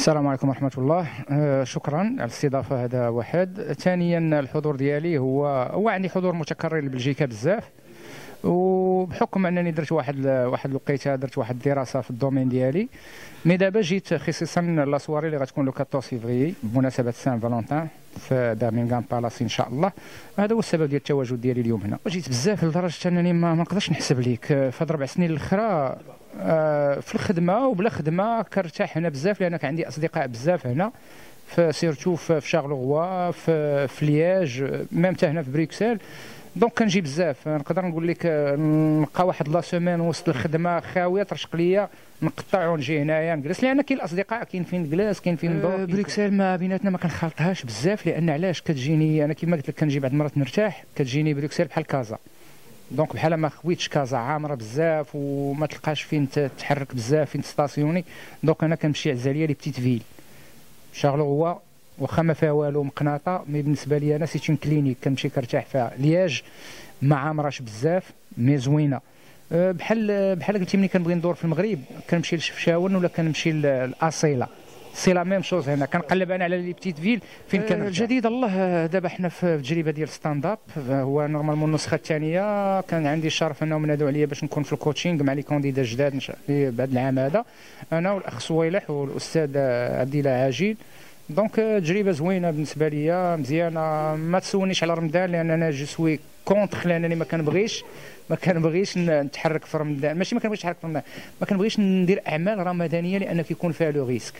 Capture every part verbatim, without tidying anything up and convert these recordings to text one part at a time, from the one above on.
السلام عليكم ورحمة الله. آه شكرا على الاستضافة. هذا واحد. ثانيا الحضور ديالي هو هو عندي حضور متكرر لبلجيكا بزاف، وبحكم انني درت واحد واحد الوقيته درت واحد الدراسه في الدومين ديالي. مي دابا جيت خصيصا لا سواري اللي غتكون لو أربعطاش فيفري بمناسبه سان فالونتان في برمنغهام بالاس ان شاء الله. هذا هو السبب ديال التواجد ديالي اليوم هنا. جيت بزاف لدرجه انني ما نقدرش نحسب ليك في هاد ربع سنين الاخرى. آه في الخدمه وبلا خدمه كنرتاح هنا بزاف، لان عندي اصدقاء بزاف هنا، في سيرتو في شارلوروا، في في لياج، ميم حتى هنا في بروكسل. دونك كنجي بزاف. نقدر نقول لك نلقى واحد لا سيمين وسط الخدمه خاويه ترشق ليا، نقطع ونجي هنايا نجلس، لان كاين الاصدقاء كاين فين نجلس كاين فين ندور. أه بروكسل ما بيناتنا ما كنخالطهاش بزاف، لان علاش كتجيني انا كما قلت لك كنجي بعض المرات نرتاح، كتجيني بروكسل بحال كازا. دونك بحال ما خويتش كازا عامره بزاف وما تلقاش فين تتحرك بزاف فين تستاسيوني. دونك انا كنمشي عزاليه لي بتيت فيل. شارلوروا واخا ما فيها والو مقناطه، مي بالنسبه لي انا سيت اون كلينيك كنمشي كنرتاح فيها. لياج ما عامراش بزاف مي زوينه. أه بحال بحال قلتي ملي كنبغي ندور في المغرب كنمشي لشفشاون ولا كنمشي لاصيله. سي لا ميم شوز هنا. كنقلب انا على لي بتيت فيل فين كان الجديد. الله دابا حنا في التجربه ديال ستاند اب، هو نورمالمون النسخه الثانيه. كان عندي الشرف انهم نادوا عليا باش نكون في الكوتشينغ مع لي كونديدا جداد بعد العام هذا، انا والاخ صويلح والاستاذ عبد الله عاجل. دونك تجربه زوينه بالنسبه ليا، مزيانه. ما تسولنيش على رمضان لان انا جو سوي كونتر، لانني ما كنبغيش ما كنبغيش نتحرك في رمضان. ماشي ما كنبغيش نتحرك في رمضان، ما كنبغيش ندير اعمال رمضانيه لان كيكون فيها لو ريسك.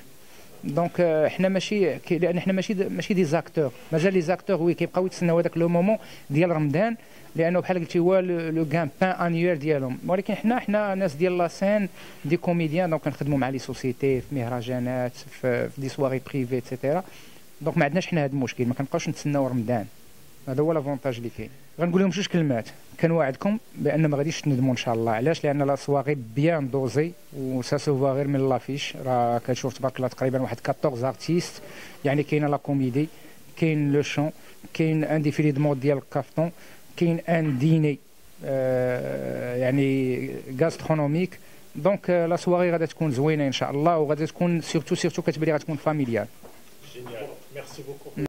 دونك حنا ماشي لان حنا ماشي ماشي دي زاكتور. مازال لي زاكتور وي كيبقاو يتسناو هذاك لو مومون ديال رمضان، لانه بحال قلتي هو لو كان بان انيوير ديالهم. ولكن حنا حنا ناس ديال لا سين دي كوميديان، دونك كنخدموا مع لي سوسيتي في مهرجانات في, في دي سواري بريفي ايتترا. دونك ما عندناش حنا هذا المشكل، ما كنبقاوش نتسناو رمضان. هذا هو لافونتاج اللي كاين. غنقول لهم جوج كلمات. كنواعدكم بان ما غاديش تندموا ان شاء الله. علاش؟ لان لا سواغي بيان دوزي وسا سوفا غير من لافيش. راه كتشوف تبارك الله تقريبا واحد أربعطاش ارتيست. يعني كاينه لا كوميدي، كاين لو شون، كاين ان ديفيلي دو مود ديال الكافتون، كاين ان ديني آه يعني غاسترونوميك. دونك لا سواغي غادا تكون زوينه ان شاء الله، وغادا تكون سيرتو سيرتو كتبان لي غتكون فاميليال. جينيال. ميرسي بوكو.